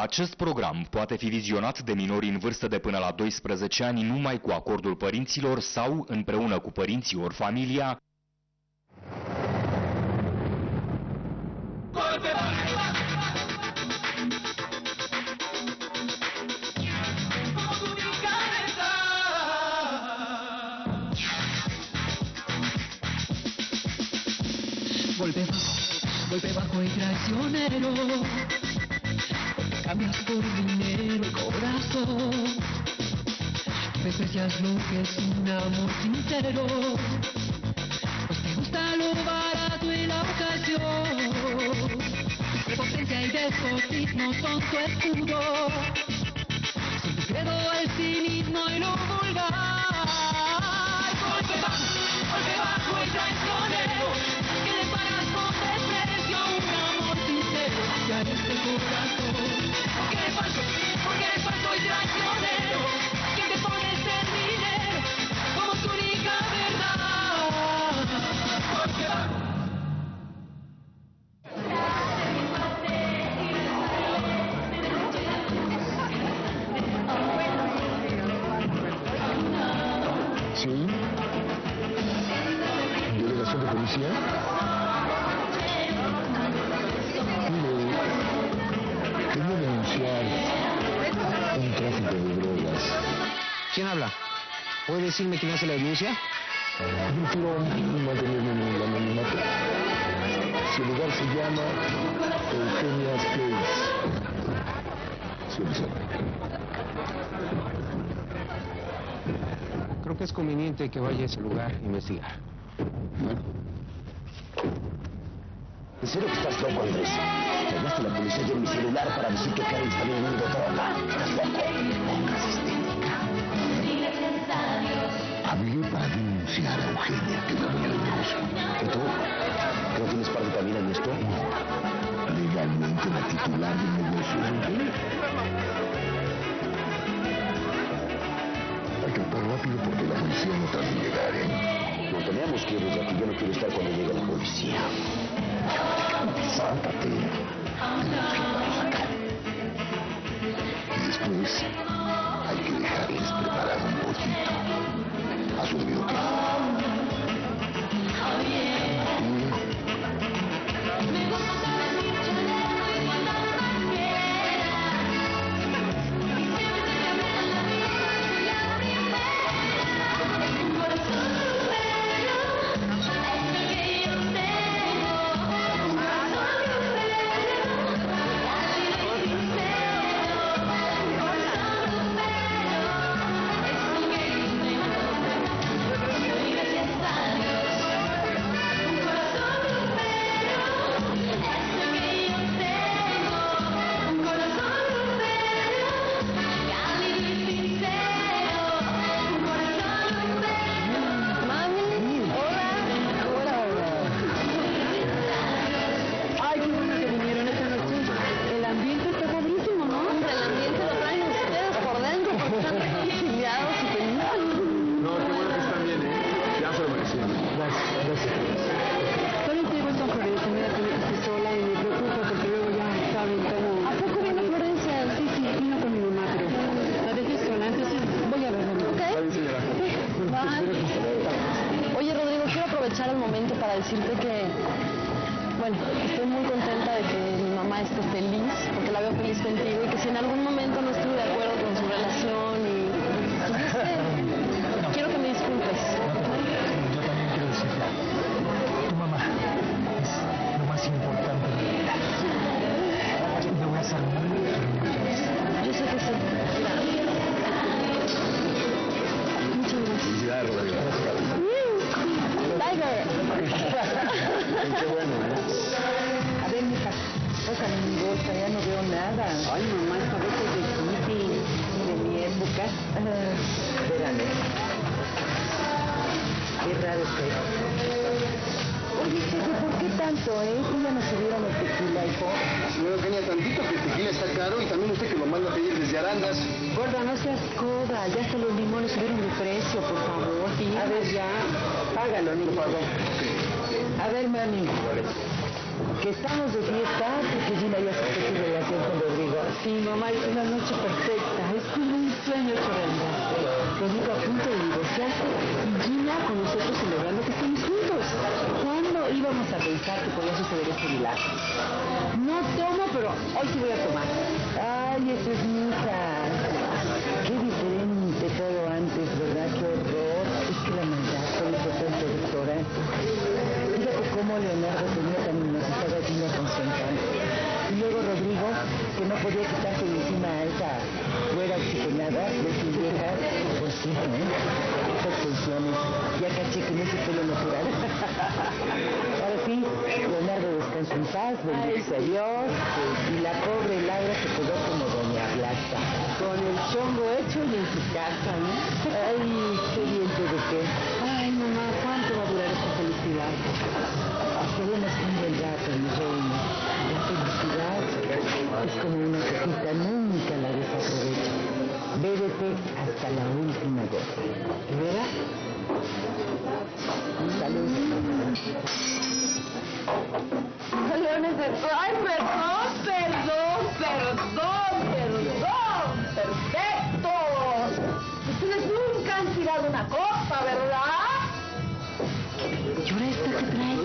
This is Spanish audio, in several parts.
Acest program poate fi vizionat de minori în vârstă de până la 12 ani numai cu acordul părinților sau împreună cu părinții ori familia. Golpe bajo y traicionero, cambias por dinero el corazón, desprecias lo que es un amor sincero, pues te gusta lo barato y la ocasión, prepotencia y despotismo son tu escudo, sin tu credo el cinismo y lo vulgar, golpe bajo y traicionero, que le pagas con desprecio a un amor sincero y a este corazón. Porque eres falso y traicionero, que te pones el dinero como tu única verdad. Porque ¿Sí? ¿Delegación de policía? Quería denunciar un tráfico de drogas. ¿Quién habla? ¿Puede decirme quién hace la denuncia? Yo quiero mantenerme en el anonimato. Si el lugar se llama Eugenia's Place. Sí, Creo que es conveniente que vaya a ese lugar a investigar. bueno. ¿En serio que estás loco, Andrés? Llamaste a la policía y en mi celular para decir que Karen está vendiendo droga. ¿Estás loco? Pongas estética. Hablé para denunciar a Eugenia, que es la dueña del negocio. ¿Y tú? ¿Que no tienes parte también en esto? Legalmente la titular del negocio es Eugenia. Hay que actuar rápido porque la policía no tarda en llegar, ¿eh? No teníamos que ir, ya que yo no quiero estar cuando llegue la policía. Sácate. Tenemos que llevarlos acá. Y después hay que dejarles preparar un poquito a su debido tiempo. El momento para decirte que, bueno, estoy muy contenta de que mi mamá esté feliz, porque la veo feliz contigo, y que si en algún momento no estuve de acuerdo con su relación y pues, no sé, quiero que me disculpes. Yo también quiero decirte, tu mamá es lo más importante de mi vida. Le voy a hacer muy feliz. Yo sé que sí. Muchas gracias. Felicidades, Rodrigo. Tiger. Qué bueno, ¿no? A ver, mija, tócame mi bolsa, ya no veo nada. Ay, mamá, esta vez es de hippie, de mi época. Espérame. Qué raro que es. Oye, chefe, ¿por qué tanto, ¿Sí ya nos subieron el tequila, hijo? Señora Eugenia, tantito que el tequila está caro y también usted que lo manda a pedir desde Arandas. Gorda, no seas coda, ya hasta los limones subieron de precio, por favor. Sí, a ver, ya, págalo, niño. A ver, mami. Que estamos de fiesta porque Gina ya aceptó su relación con Rodrigo. Sí, mamá, es una noche perfecta. Es como un sueño hecho realidad. Rodrigo a punto de divorciarse y Gina con nosotros celebrando que estamos juntos. ¿Cuándo íbamos a pensar que podía suceder ese milagro? No tomo, pero hoy sí voy a tomar. Ay, esa es mi hija. Qué diferente todo antes, ¿verdad? Qué horror. Es que la maldad fue importante, doctora. Fíjate cómo Leonardo tenía tan hipnotizada a Gina con su encanto. Y luego Rodrigo, que no podía quitarse de encima a esa fuera oxigenada de sus viejas. Pues sí, ¿eh? Esas tensiones. Ya caché que no es su pelo natural. Ahora sí, Leonardo descansó en paz, bendice a Dios. Y la pobre Laura se quedó como doña Blanca. Con el chongo hecho y en su casa, ¿no? Ay, qué bien te dejé. Ay, mamá, ¿cuánto va a durar esta felicidad? Esperemos que un buen rato, mi reina. La felicidad es como una cosita, nunca la desaprovecha. Bébete hasta la última gota. ¿De veras? Salud. Ay, perdón. Perfecto. Ustedes nunca han tirado una copa, ¿verdad? ¿Y ahora esta que trae?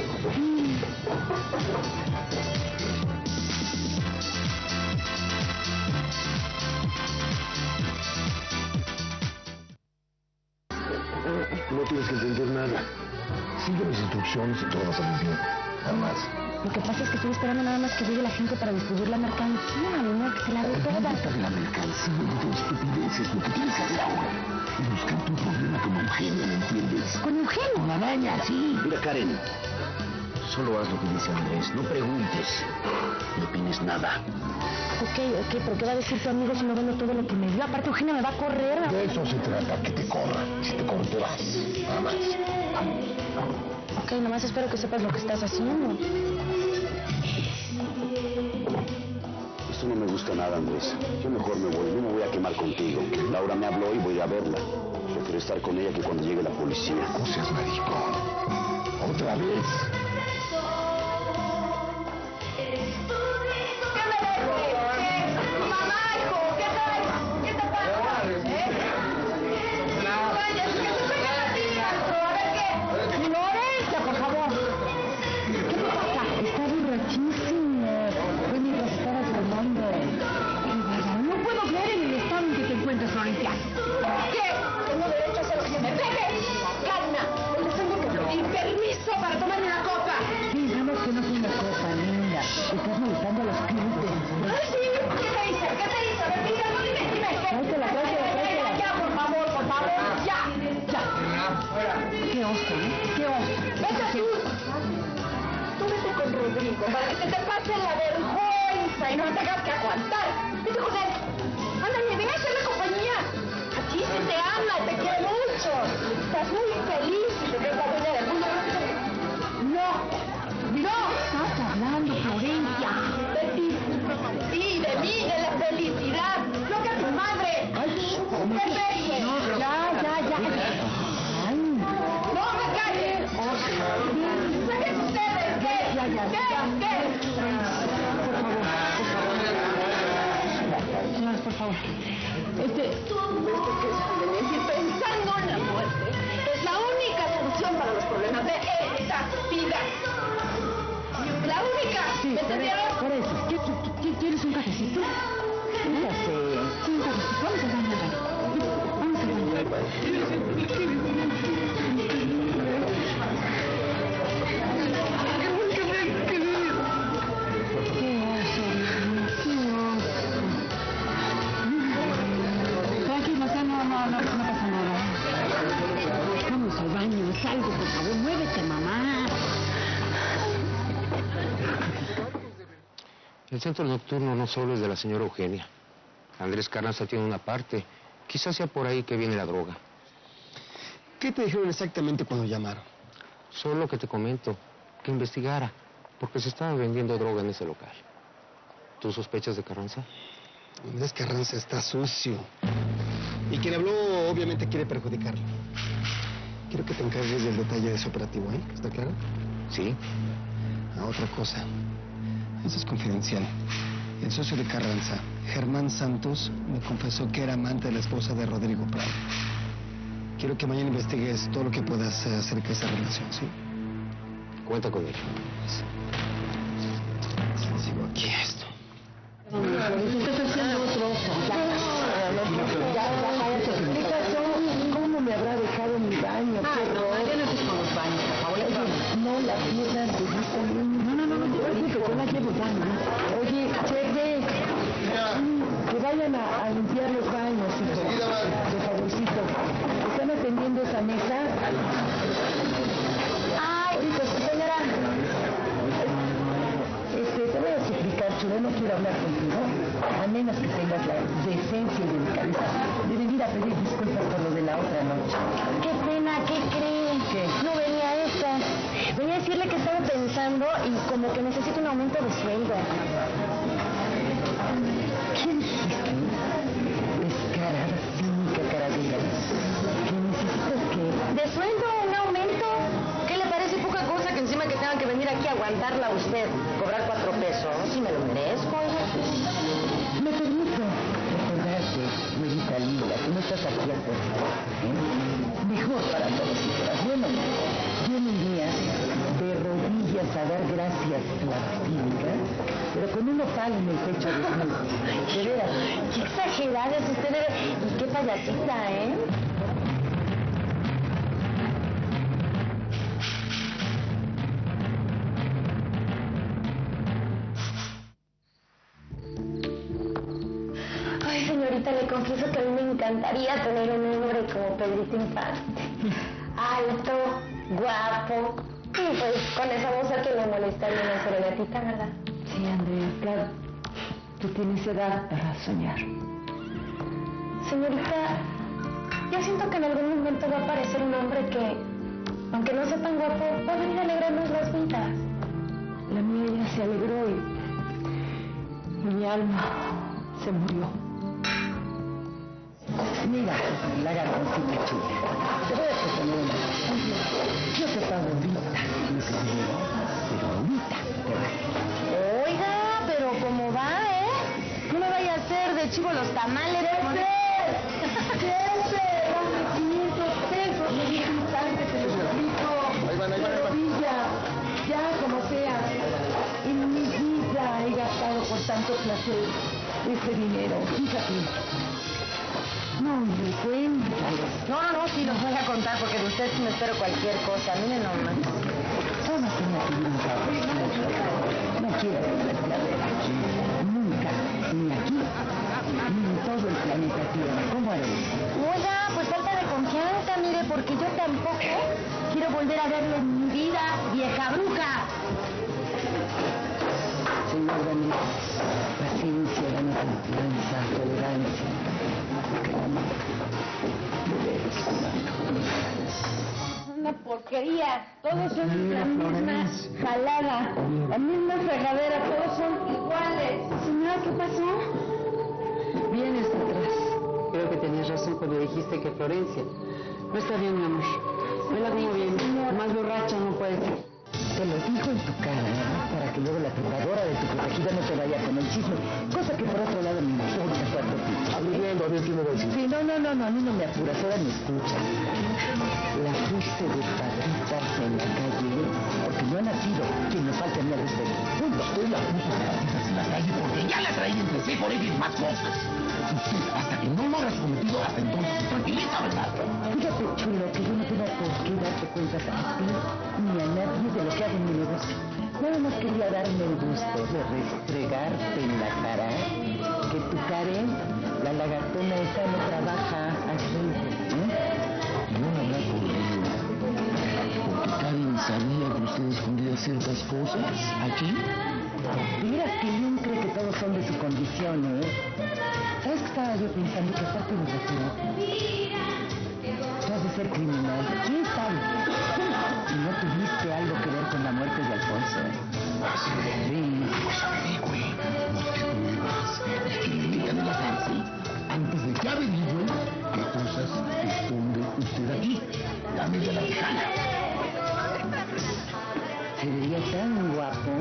No tienes que entender nada. Sigue mis instrucciones y todo va a salir bien. Nada más. Lo que pasa es que estoy esperando nada más que llegue la gente para distribuir la mercancía, no, que se la dé toda. Olvídate de la mercancía y de estupideces. Lo que tienes que hacer ahora es buscarte un problema con Eugenio, ¿me entiendes? ¿Con Eugenio? Con la araña, sí. Mira, Karen, solo haz lo que dice Andrés. No preguntes. No opines nada. Ok, pero ¿qué va a decir tu amigo si no vendo todo lo que me dio? Aparte, Eugenia me va a correr. De eso se trata, que te corra. Si te corre, te vas. Nada más. Ok, nomás espero que sepas lo que estás haciendo. Esto no me gusta nada, Andrés. Yo mejor me voy. No me voy a quemar contigo. Laura me habló y voy a verla. Prefiero estar con ella que cuando llegue la policía. No seas maricón. Otra vez. Para que se te pase la vergüenza y no tengas que aguantar. Vete con él. Ándale, ven a hacerle compañía. A ti sí te ama, te quiere mucho. Estás muy feliz y te ves la dueña del mundo. No estás hablando, Florencia. De ti. Sí, de mí, de la felicidad. Lo que tu madre. Ay, no, ya. Ay. No me calles. Saquen ustedes. ¿Qué? Señores, por favor. Esto que es decir, pensando en la muerte es la única solución para los problemas de esta vida. La única. Sí, ¿me entendieron? Por eso. ¿Quieres un cafecito? Un café. Sí, un cafecito. Vamos al baño. Vamos al baño. No pasa nada. Vamos al baño, salgo, por favor, muévete, mamá. El centro nocturno no solo es de la señora Eugenia. Andrés Carranza tiene una parte. Quizás sea por ahí que viene la droga. ¿Qué te dijeron exactamente cuando llamaron? Solo que te comento, que investigara, porque se estaba vendiendo droga en ese local. ¿Tú sospechas de Carranza? Andrés Carranza está sucio. Y quien habló, obviamente, quiere perjudicarlo. Quiero que te encargues del detalle de ese operativo, ¿eh? ¿Está claro? Sí. otra cosa. Eso es confidencial. El socio de Carranza, Germán Santos, me confesó que era amante de la esposa de Rodrigo Prado. Quiero que mañana investigues todo lo que puedas acerca de esa relación, ¿sí? Cuenta con ello. Sigo aquí esto. Estás haciendo otro ojo. ¿Qué pasó? ¿Cómo me habrá dejado mi baño? ¡Qué horror! Ya no estés con los baños, por favor. No, la piedra te gusta bien. No, oye, que yo la llevo ya, ¿no? Oye, Cheque, que vayan a limpiar los baños, hijo. De favorcito. ¿Están atendiendo esa mesa? Ay, pues, señora. Te voy a suplicar, Chulo, no quiero hablar contigo, a menos que tengas la decencia y delicadeza de venir a pedir disculpas por lo de la otra noche. Qué pena, ¿qué creen? ¿Qué? No venía esta. Venía a decirle que estaba pensando y como que necesito un aumento de sueldo. ¿Qué dijiste? Descarada, cínica, caradera. ¿Que necesitas qué? ¿De sueldo un aumento? ¿Qué le parece poca cosa que encima que tengan que venir aquí a aguantarla a usted? Cobrar 4 pesos, si me lo merezco. Me permito recordarte, güerita linda, que no estás aquí a fuerza, Mejor para todos y todas. Bueno, vienen días de rodillas a dar gracias a la basílica, pero con un opal en el pecho desnudo. De veras. Qué exagerada es usted. Y qué payasita, ¿eh? Señorita, le confieso que a mí me encantaría tener un hombre como Pedrito Infante. Alto, guapo, y pues con esa voz a que le molestaría una serenatita, ¿verdad? Sí, Andrea, claro. Tú tienes edad para soñar. Señorita, yo siento que en algún momento va a aparecer un hombre que, aunque no sea tan guapo, va a venir a alegrarnos las vidas. La mía ya se alegró y mi alma se murió. Mira, la gargoncita chula. Te voy a proponer una cosa. Yo te pago ahorita lo que te digo, pero ahorita te vas. Oiga, pero ¿cómo va, No me vaya a hacer de chivo los tamales. ¡Siempre! ¡Dame 500 pesos! Me dijo un instante, te lo explico. Ahí van. Ya, como sea. En mi vida he gastado por tanto placer ese dinero. Fíjate. No, me cuéntalo. No, sí los voy a contar porque de usted sí me espero cualquier cosa. Miren nomás. Tómate una pedir un favor. No quiero volverte a ver aquí. Nunca. Ni aquí, ni en todo el planeta Tierra. ¿Cómo haré? Oiga, pues falta de confianza, mire, porque yo tampoco quiero volver a verlo en mi vida, vieja bruja. Señor Daniel, paciencia, dame confianza, tolerancia. Una porquería, todos son la misma jalada, la misma fregadera, todos son iguales. Señora, ¿qué pasó? Vienes atrás. Creo que tenías razón cuando dijiste que Florencia no está bien, mi amor. Vela como viene. Más borracha no puede ser. Te lo digo en tu cara, para que luego la trepadora de tu protegida no te vaya con el chisme, cosa que por otro lado me importa cuánto pico. A ver, ¿qué me va a decir? Sí, no, a mí no me apuras, ahora me escuchas. La fuiste de patitas en la calle, porque no ha nacido quien me falte a mí al respeto. Punto. Usted la puso de patitas en la calle porque ya la traía entre sí por ello y más cosas. Usted, hasta que no lo hayas cometido, hasta entonces se tranquiliza, ¿verdad? Fíjate, chulo, que yo no tengo por qué darte cuentas a ti ni a nadie de lo que hago en mi negocio. Nada más quería darme el gusto de restregarte en la cara que tu Karen, la lagartona esa, no trabaja aquí. No habrá por ello. Porque Karen sabía que usted escondía ciertas cosas aquí. Miras que León cree que todos son de su condición, ¿Sabes qué estaba yo pensando? Que aparte de retiro, tú has de ser criminal. ¿Quién sabe? ¿Y no tuviste algo que ver con la muerte de Alfonso? Sí. Pues averigüe, no te muevas y que le digan a la Nancy, antes de que averigüe qué cosas esconde usted aquí. Dame de la tejana. Se veía tan guapo.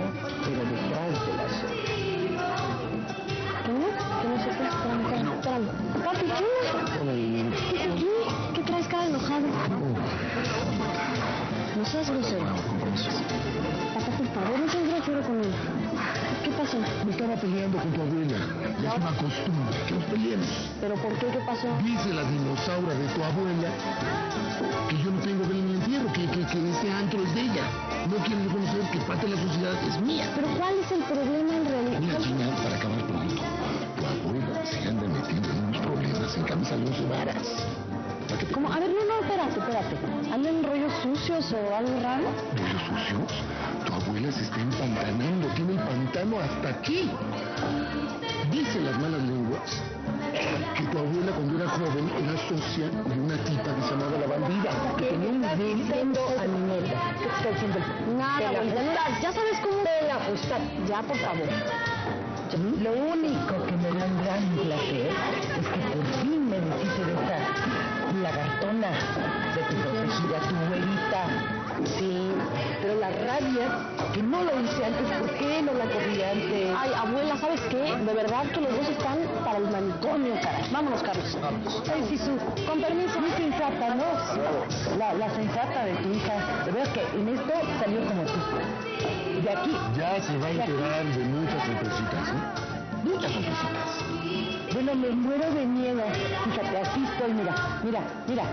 grosero. Papá, por favor, no seas grosero con él. ¿Qué pasó? Me estaba peleando con tu abuela. Ya es una costumbre que nos peleemos. ¿Pero por qué? ¿Qué pasó? Dice la dinosauria de tu abuela que yo no tengo vela en el entierro, que este antro es de ella. No quiere reconocer que parte de la sociedad es mía. ¿Pero cuál es el problema en realidad? Mira, Gina, para acabar pronto, tu abuela se anda metiendo en unos problemas en camisa de 11 varas. ¿Cómo? A ver, no, espérate. ¿Anda en rollos sucios o algo raro? ¿Rollos sucios? Tu abuela se está empantanando, tiene el pantano hasta aquí. Dicen las malas lenguas que tu abuela cuando era joven era socia de una tipa que se llamaba La Bandida, que tenía un nivel Diciendo a mi neta, ¿qué te está diciendo? Nada, abuelita, ya sabes cómo... De la justa. Ya, por favor. Lo único que me da un gran placer es que por fin me deshice de esta lagartona de tu protegida, tu abuelita. Sí, pero la rabia que no lo hice antes, ¿por qué no la corrí antes? Ay, abuela, ¿sabes qué? De verdad que los dos están para el manicomio, caray. Vámonos, Carlos. Ay, sí, con permiso. Muy sensata, ¿no? La sensata de tu hija. De verdad que en esto salió como tú. De aquí. Ya se va a enterar de muchas sorpresitas, ¿eh? Muchas sorpresitas. Bueno, me muero de miedo. Fíjate, así estoy, mira.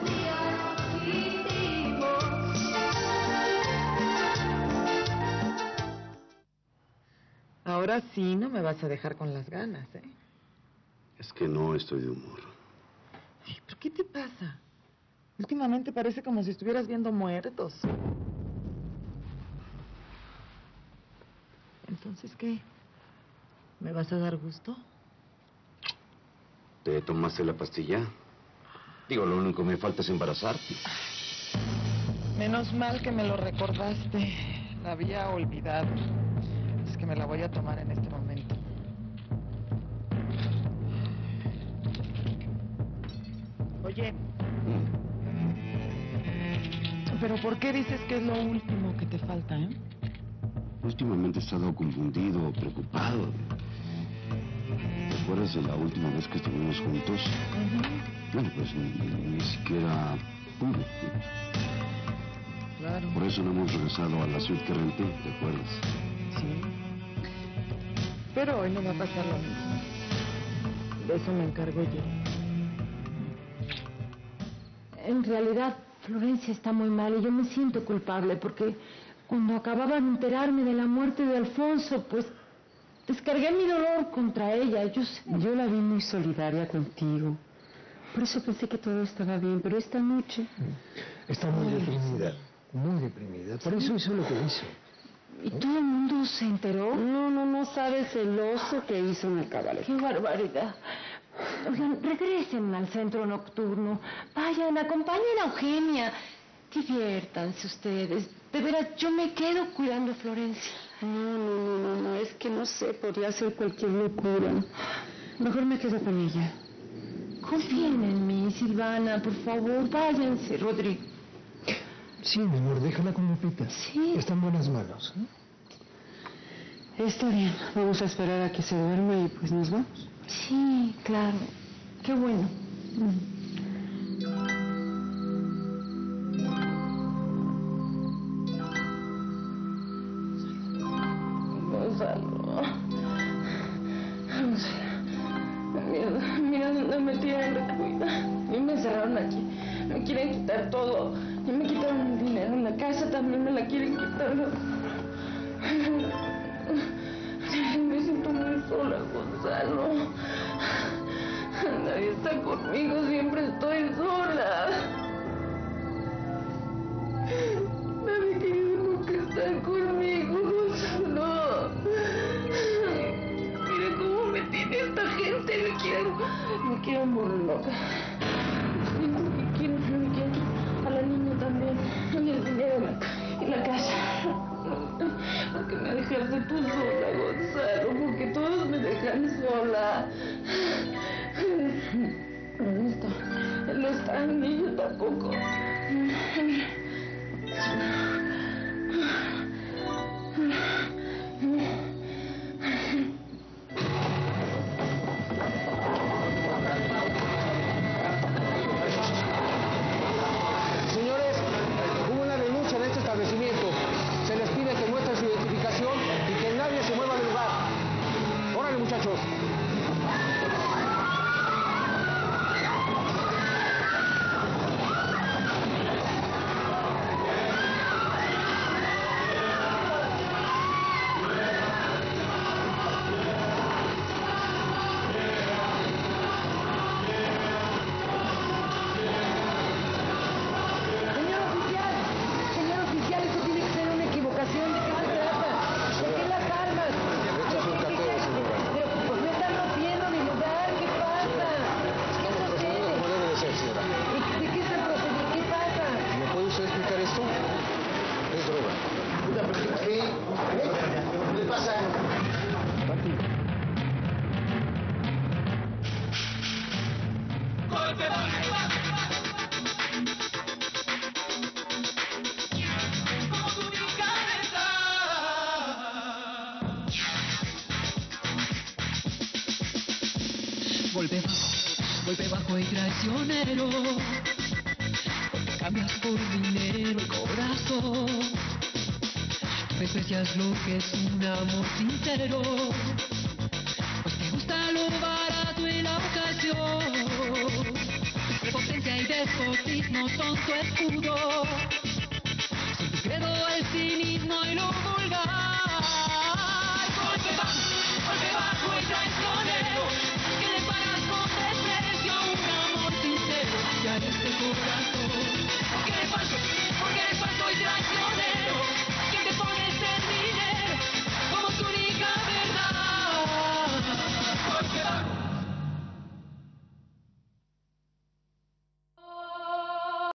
Ahora sí no me vas a dejar con las ganas, ¿eh? Es que no estoy de humor. Ay, ¿pero qué te pasa? Últimamente parece como si estuvieras viendo muertos. ¿Entonces qué? ¿Me vas a dar gusto? ¿Te tomaste la pastilla? Digo, lo único que me falta es embarazarte. Menos mal que me lo recordaste. La había olvidado. Es que me la voy a tomar en este momento. Oye. ¿Pero por qué dices que es lo último que te falta, eh? Últimamente he estado confundido, preocupado. ¿Te acuerdas de la última vez que estuvimos juntos? Bueno, pues ni siquiera pude. Claro. Por eso no hemos regresado a la suite que renté, ¿te acuerdas? Sí. Pero hoy no va a pasar lo mismo. De eso me encargo yo. En realidad, Florencia está muy mal y yo me siento culpable porque cuando acababa de enterarme de la muerte de Alfonso, pues descargué mi dolor contra ella. Yo la vi muy solidaria contigo. Por eso pensé que todo estaba bien, pero esta noche... Está muy deprimida, muy deprimida. Por eso hizo lo que hizo. ¿Y todo el mundo se enteró? No sabes el oso que hizo en el cabaret. ¡Qué barbaridad! Oigan, regresen al centro nocturno. Vayan, acompañen a Eugenia. Diviértanse ustedes. De veras, yo me quedo cuidando a Florencia. No, es que no sé, podría ser cualquier locura. Mejor me quedo con ella. Confíen en mí, Silvana, por favor, váyanse, Rodrigo. Sí, mi amor, déjala con Lupita. Sí. Está en buenas manos. Está bien, vamos a esperar a que se duerma y pues nos vamos. Sí, claro. Qué bueno. Mira dónde me tienen recluida. Y me encerraron aquí. Me quieren quitar todo. Y me quitaron el dinero. En la casa también me la quieren quitar. Me siento muy sola, Gonzalo. Nadie está conmigo. Siempre estoy sola. Nadie quiere nunca estar conmigo, Gonzalo. Mira cómo me tiene esta gente. Me quieren volver loca. Me quieren a la niña también. Y el dinero y la casa. Porque me dejaste tú sola, Gonzalo. Porque todos me dejan sola. Él no está, ni yo tampoco. es droga. ¿Qué le pasa? Golpe bajo y traicionero, porque cambias por dinero el corazón. Tú desprecias lo que es un amor sincero, pues te gusta lo barato y la ocasión. Prepotencia y despotismo son tu escudo.